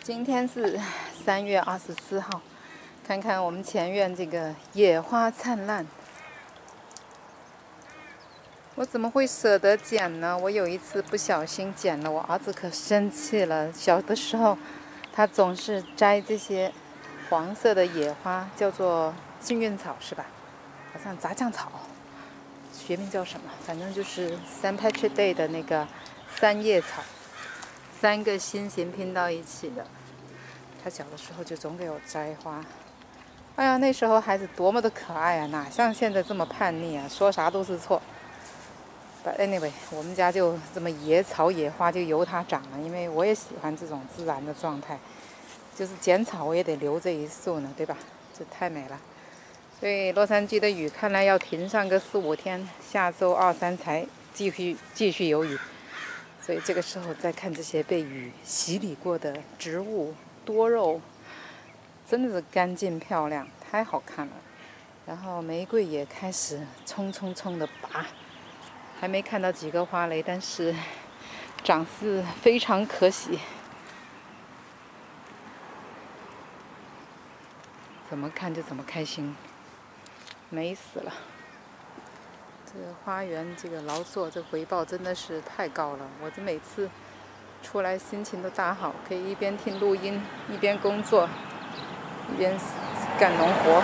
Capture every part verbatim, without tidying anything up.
今天是三月二十四号，看看我们前院这个野花灿烂。我怎么会舍得剪呢？我有一次不小心剪了，我儿子可生气了。小的时候，他总是摘这些黄色的野花，叫做幸运草是吧？好像杂酱草，学名叫什么？反正就是 Saint Patrick Day 的那个三叶草。三个心形拼到一起的，他小的时候就总给我摘花。哎呀，那时候孩子多么的可爱啊，哪像现在这么叛逆啊，说啥都是错。But anyway， 我们家就这么野草野花就由他长了，因为我也喜欢这种自然的状态，就是剪草我也得留这一束呢，对吧？这太美了。所以洛杉矶的雨看来要停上个四五天，下周二三才继续继续有雨。所以这个时候再看这些被雨洗礼过的植物多肉，真的是干净漂亮，太好看了。然后玫瑰也开始冲冲冲的拔，还没看到几个花蕾，但是长势非常可喜。怎么看就怎么开心，美死了。这个花园，这个劳作，这回报真的是太高了。我这每次出来心情都大好，可以一边听录音，一边工作，一边干农活。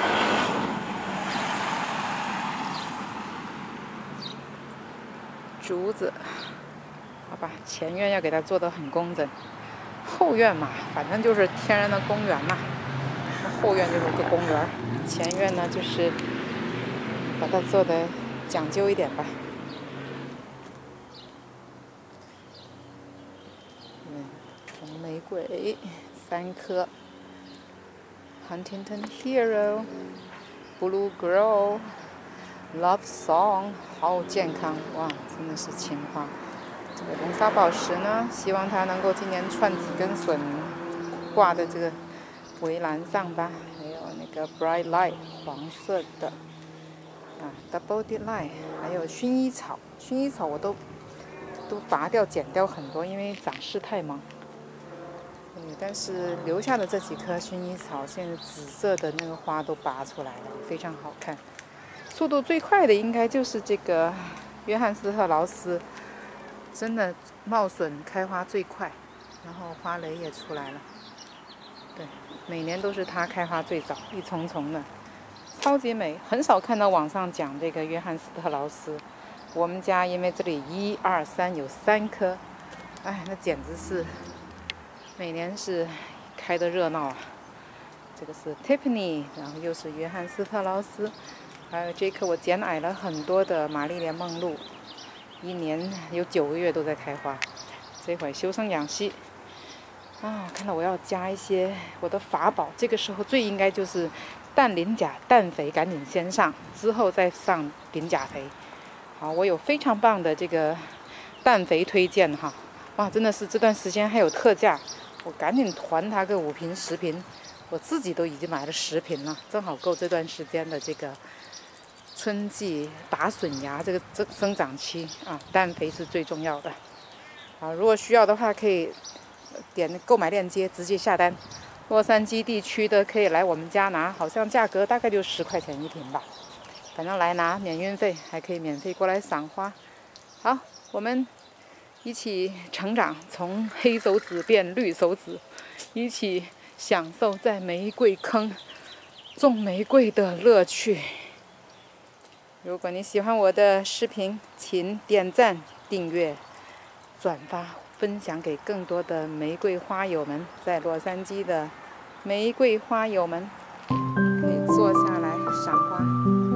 竹子，好吧，前院要给它做得很工整，后院嘛，反正就是天然的公园嘛。后院就是个公园，前院呢就是把它做得讲究一点吧。嗯，红玫瑰三颗 ，Huntington Hero、Blue Girl、Love Song， 好健康哇，真的是情花。这个龙沙宝石呢，希望它能够今年串几根笋挂在这个围栏上吧。还有那个 Bright Light 黄色的。啊 ，Double Delight， 还有薰衣草，薰衣草我都都拔掉、剪掉很多，因为长势太忙。对，但是留下的这几棵薰衣草，现在紫色的那个花都拔出来了，非常好看。速度最快的应该就是这个约翰斯特劳斯，真的冒笋开花最快，然后花蕾也出来了。对，每年都是它开花最早，一丛丛的。超级美，很少看到网上讲这个约翰斯特劳斯。我们家因为这里一二三有三棵，哎，那简直是每年是开的热闹啊。这个是 Tiffany， 然后又是约翰斯特劳斯，还有这棵我剪矮了很多的玛丽莲梦露，一年有九个月都在开花。这会修身养息啊，看到我要加一些我的法宝，这个时候最应该就是氮磷钾氮肥，赶紧先上，之后再上磷钾肥。好，我有非常棒的这个氮肥推荐哈，哇，真的是这段时间还有特价，我赶紧团它个五瓶十瓶，我自己都已经买了十瓶了，正好够这段时间的这个春季拔笋芽这个这生长期啊，氮肥是最重要的。啊，如果需要的话，可以点购买链接直接下单。洛杉矶地区的可以来我们家拿，好像价格大概就十块钱一瓶吧。反正来拿免运费，还可以免费过来赏花。好，我们一起成长，从黑手指变绿手指，一起享受在玫瑰坑种玫瑰的乐趣。如果你喜欢我的视频，请点赞、订阅、转发。分享给更多的玫瑰花友们，在洛杉矶的玫瑰花友们，可以坐下来赏花。